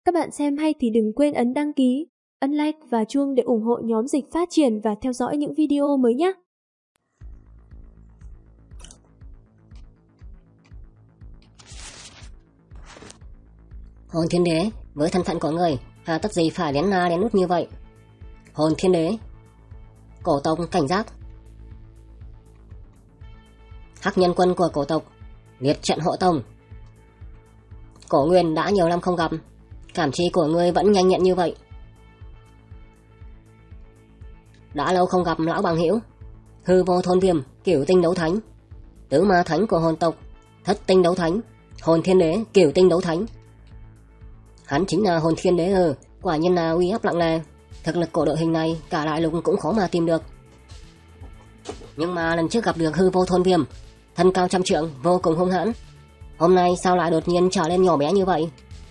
Các bạn xem hay thì đừng quên ấn đăng ký, ấn like và chuông để ủng hộ nhóm Dịch Phát Triển và theo dõi những video mới nhé. Hồn Thiên Đế, với thân phận của người, hà tất gì phải lén la lén nút như vậy? Hồn Thiên Đế, cổ tộc cảnh giác. Hắc nhân quân của cổ tộc, liệt trận hộ tông. Cổ Nguyên đã nhiều năm không gặp, cảm chi của ngươi vẫn nhanh nhẹn như vậy. Đã lâu không gặp lão bằng hữu, hư vô thôn viêm, cửu tinh đấu thánh, tứ ma thánh của hồn tộc, thất tinh đấu thánh, Hồn Thiên Đế, cửu tinh đấu thánh. Hắn chính là Hồn Thiên Đế quả nhiên là uy áp nặng nề. Thực lực của đội hình này cả đại lục cũng khó mà tìm được. Nhưng mà lần trước gặp được hư vô thôn viêm, thân cao trăm trượng, vô cùng hung hãn. Hôm nay sao lại đột nhiên trở lên nhỏ bé như vậy?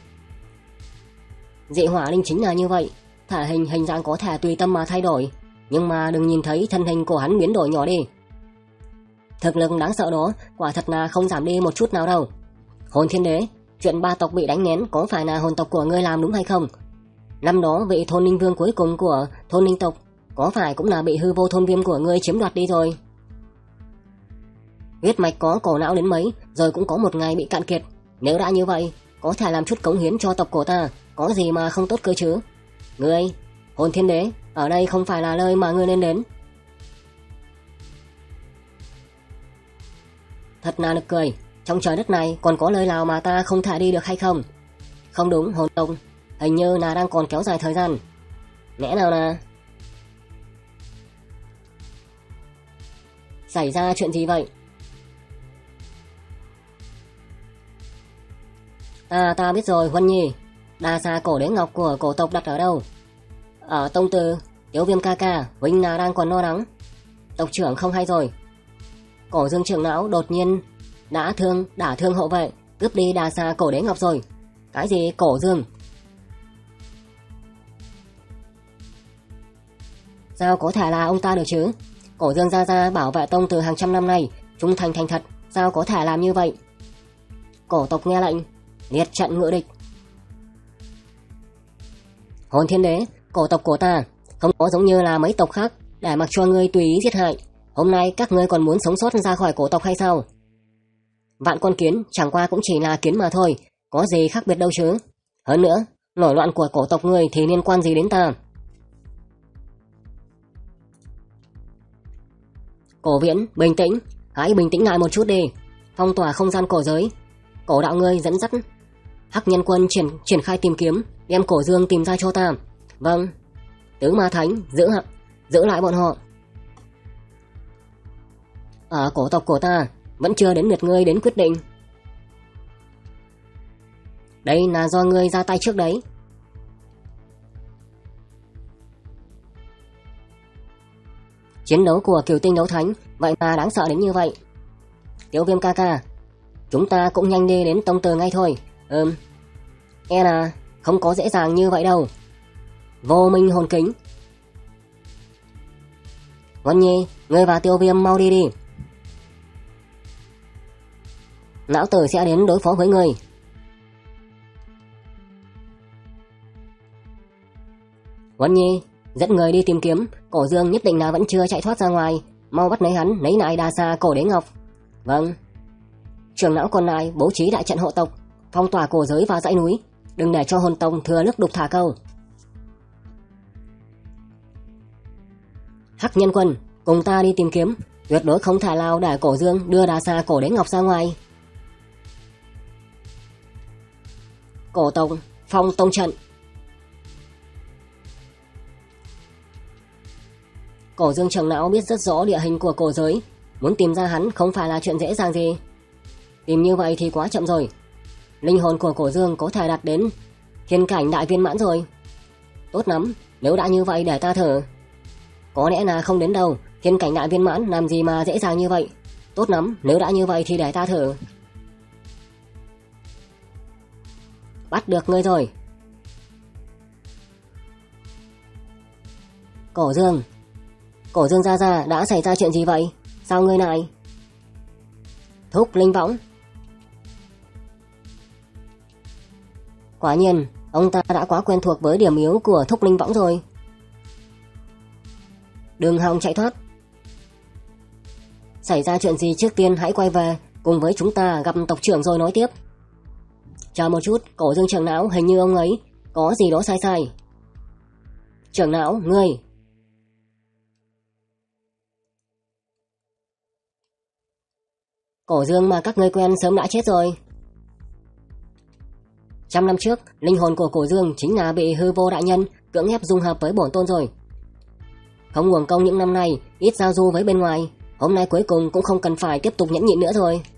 Dị hỏa linh chính là như vậy, thể hình dạng có thể tùy tâm mà thay đổi, nhưng mà đừng nhìn thấy thân hình của hắn biến đổi nhỏ đi. Thực lực đáng sợ đó quả thật là không giảm đi một chút nào đâu. Hồn Thiên Đế, chuyện ba tộc bị đánh nén có phải là hồn tộc của ngươi làm đúng hay không? Năm đó vị thôn linh vương cuối cùng của thôn linh tộc có phải cũng là bị hư vô thôn viêm của ngươi chiếm đoạt đi rồi? Huyết mạch có cổ não đến mấy rồi cũng có một ngày bị cạn kiệt. Nếu đã như vậy, có thể làm chút cống hiến cho tộc của ta, có gì mà không tốt cơ chứ? Ngươi, Hồn Thiên Đế, ở đây không phải là nơi mà ngươi nên đến. Thật là nực cười, trong trời đất này còn có nơi nào mà ta không thể đi được hay không? Không đúng, hồn tộc, hình như là đang còn kéo dài thời gian. Lẽ nào là... Xảy ra chuyện gì vậy? Ta biết rồi, Huân Nhi. Đa xa cổ đế ngọc của cổ tộc đặt ở đâu? Ở tông từ, Tiếu Viêm ca ca, huynh là đang còn lo lắng. Tộc trưởng không hay rồi. Cổ Dương trưởng lão đột nhiên đả thương hậu vệ, cướp đi đa xa cổ đế ngọc rồi. Cái gì cổ Dương? Sao có thể là ông ta được chứ? Cổ Dương gia bảo vệ tông từ hàng trăm năm nay, trung thành thành thật, sao có thể làm như vậy? Cổ tộc nghe lệnh, liệt trận ngự địch. Hồn Thiên Đế, cổ tộc của ta không có giống như là mấy tộc khác để mặc cho ngươi tùy ý giết hại. Hôm nay các ngươi còn muốn sống sót ra khỏi cổ tộc hay sao? Vạn con kiến chẳng qua cũng chỉ là kiến mà thôi, có gì khác biệt đâu chứ. Hơn nữa, nổi loạn của cổ tộc ngươi thì liên quan gì đến ta? Cổ Viễn, bình tĩnh, hãy bình tĩnh lại một chút đi. Phong tỏa không gian cổ giới, cổ đạo ngươi dẫn dắt Hắc nhân quân triển khai tìm kiếm, đem cổ Dương tìm ra cho ta. Vâng. Tứ ma thánh, giữ lại bọn họ. Ở cổ tộc của ta vẫn chưa đến lượt ngươi đến quyết định. Đây là do ngươi ra tay trước đấy. Chiến đấu của cửu tinh đấu thánh vậy mà đáng sợ đến như vậy. Tiếu Viêm ca ca, chúng ta cũng nhanh đi đến tông từ ngay thôi. E là không có dễ dàng như vậy đâu. Vô minh hồn kính. Huân Nhi, ngươi và Tiêu Viêm mau đi đi. Lão tử sẽ đến đối phó với ngươi. Huân Nhi, dẫn người đi tìm kiếm, cổ Dương nhất định là vẫn chưa chạy thoát ra ngoài, mau bắt lấy hắn, lấy lại đa xa cổ đế ngọc. Vâng. Trưởng lão còn lại bố trí đại trận hộ tộc, phong tỏa cổ giới và dãy núi, đừng để cho hồn tộc thừa nước đục thả câu. Hắc nhân quân, cùng ta đi tìm kiếm, tuyệt đối không thể nào để cổ Dương đưa đa xa cổ đế ngọc ra ngoài. Cổ tộc, phong tông trận. Cổ Dương trưởng lão biết rất rõ địa hình của cổ giới, muốn tìm ra hắn không phải là chuyện dễ dàng gì. Tìm như vậy thì quá chậm rồi. Linh hồn của cổ Dương có thể đạt đến thiên cảnh đại viên mãn rồi. Tốt lắm, nếu đã như vậy để ta thử. Có lẽ là không đến đâu, thiên cảnh đại viên mãn làm gì mà dễ dàng như vậy. Tốt lắm, nếu đã như vậy thì để ta thử. Bắt được ngươi rồi. Cổ Dương gia đã xảy ra chuyện gì vậy? Sao ngươi lại? Thúc linh võng. Quả nhiên, Ông ta đã quá quen thuộc với điểm yếu của Thúc Linh Võng rồi. Đừng hòng chạy thoát. Xảy ra chuyện gì trước tiên hãy quay về, cùng với chúng ta gặp tộc trưởng rồi nói tiếp. Chờ một chút, Cổ Dương trưởng lão, hình như ông ấy có gì đó sai sai. Trưởng lão, ngươi. Cổ Dương mà các ngươi quen sớm đã chết rồi. 100 năm trước, linh hồn của Cổ Dương chính là bị hư vô đại nhân cưỡng ép dung hợp với bổn tôn rồi. Không uổng công những năm nay ít giao du với bên ngoài, hôm nay cuối cùng cũng không cần phải tiếp tục nhẫn nhịn nữa rồi.